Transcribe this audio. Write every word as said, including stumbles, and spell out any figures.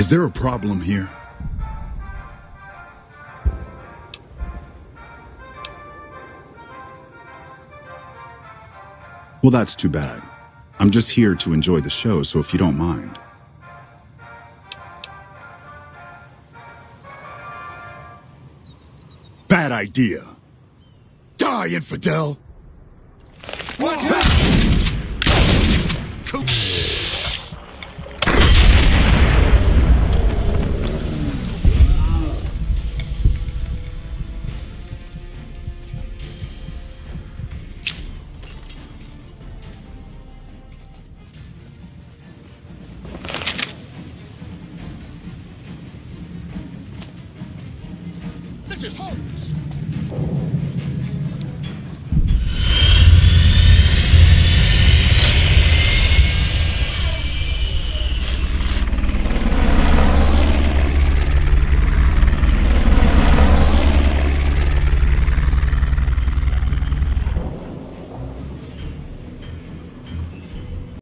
Is there a problem here? Well, that's too bad. I'm just here to enjoy the show, so if you don't mind. Bad idea. Die, infidel! Watch out! This is hopeless.